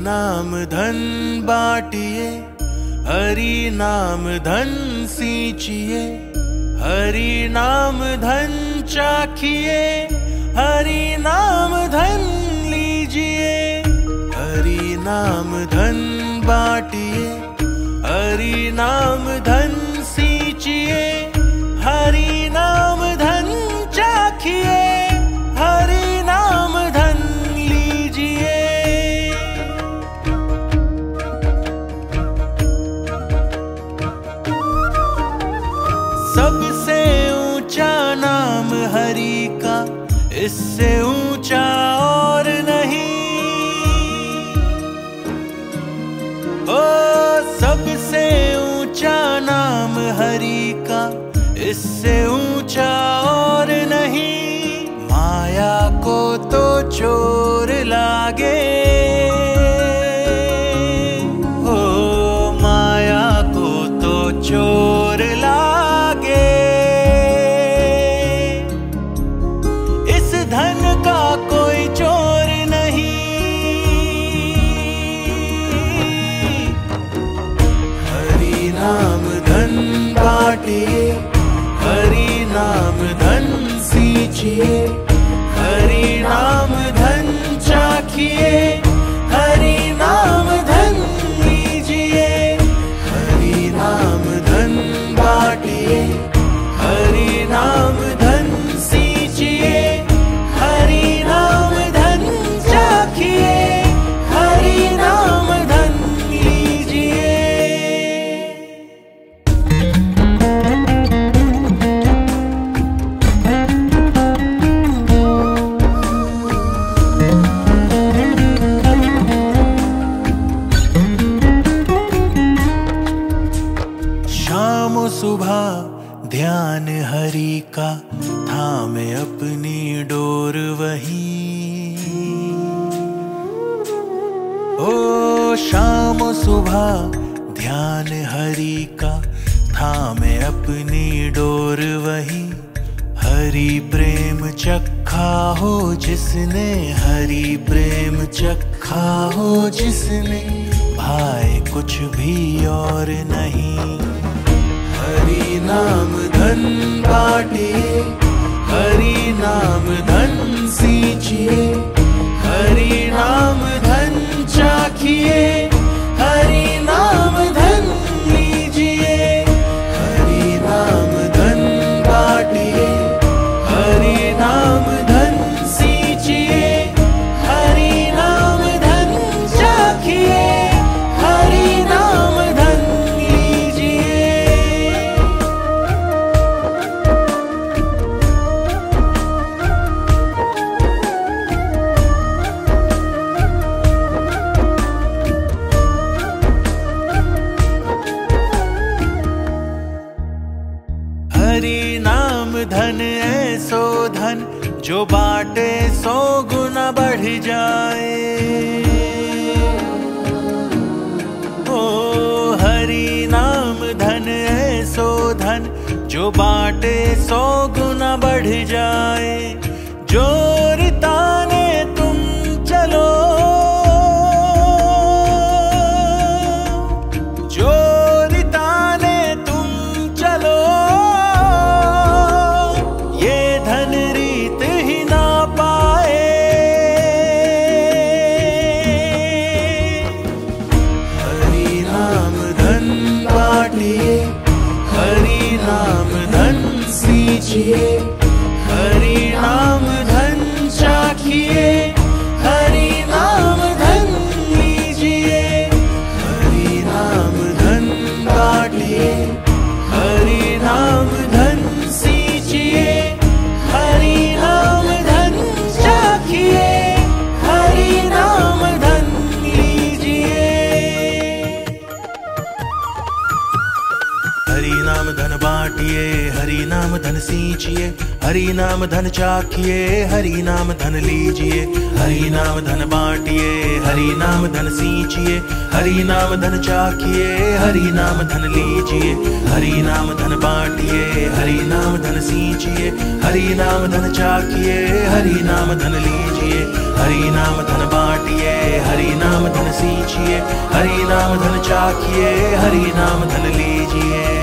नाम धन बाटिए, हरि नाम धन सींचिए, हरि नाम धन चाखिए, हरि नाम धन लीजिए। हरि नाम धन बाटिए, हरि नाम धन सींचिए, हरि नाम धन चाखिए, हरि नाम धन लीजिए। सबसे ऊंचा नाम हरि का, इससे ऊंचा और नहीं। ओ सबसे ऊंचा नाम हरि का, इससे ऊंचा और नहीं। माया को तो चोर लागे, ओ माया को तो चोर लागे। इस धन का कोई चोर नहीं। हरि नाम धन बाटिए, हरि नाम धन सींचिए, हरि नाम धन चाखिए, हरि नाम धन लीजिए। हरि नाम धन बाटिए, हरि नाम धन सींचिए, हरि नाम धन चाखिए, हरि नाम धन लीजिए। शाम सुबह ध्यान हरि का, थामे अपनी डोर वहीं। ओ शाम सुबह ध्यान हरि का, थामे अपनी डोर वहीं। हरि प्रेम चखा हो जिसने, हरि प्रेम चखा हो जिसने, भाए कुछ भी और नहीं। हरि नाम धन बाटिए, हरि नाम धन सींचिए, हरि नाम धन चाखिए, हरि नाम धन लीजिए। हरि नाम धन बाटिए, हरि नाम धन सींचिए, हरि नाम धन चाखिए, हरि नाम धन लीजिए। हरि नाम धन ऐसो धन, जो बाटे 100 गुना बढ़ जाए। ओ हरि नाम धन ऐसो धन, जो बाटे 100 गुना बढ़ जाए। जोर ताने तुम चलो, जोर ताने तुम चलो, ये धन रीत ही ना पाए। हरि नाम धन बाटिए, हरि नाम धन सींचिए, हरि नाम धन चाखिए, हरि नाम धन लीजिए। हरि नाम धन बाटिए, हरि नाम धन सींचिए, हरि नाम धन चाखिए, हरि नाम धन लीजिए। हरि नाम धन बाटिए, हरि नाम धन सींचिए, हरि नाम धन चाखिए, हरि नाम धन लीजिए। हरि नाम धन बाटिए, हरि नाम धन सींचिए, हरि नाम धन चाखिए, हरि नाम धन लीजिए। हरि नाम धन बाटिए, हरि नाम धन सींचिए, हरि नाम धन चाखिए, हरि नाम धन लीजिए। हरि नाम धन बाटिए, हरि नाम धन सींचिए, हरि नाम धन चाखिए, हरि नाम धन लीजिए।